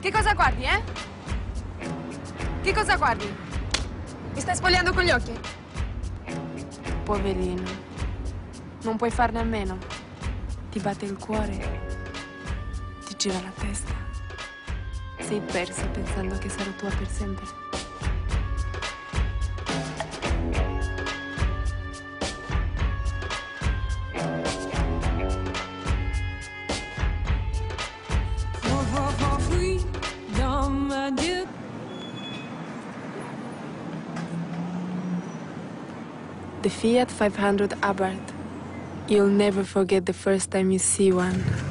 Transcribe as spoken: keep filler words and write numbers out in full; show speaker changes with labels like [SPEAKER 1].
[SPEAKER 1] Che cosa guardi, eh? Che cosa guardi? Mi stai spogliando con gli occhi? Poverino. Non puoi farne a meno. Ti batte il cuore. Ti gira la testa. Sei persa pensando che sarò tua per sempre. The Fiat five hundred Abarth. You'll never forget the first time you see one.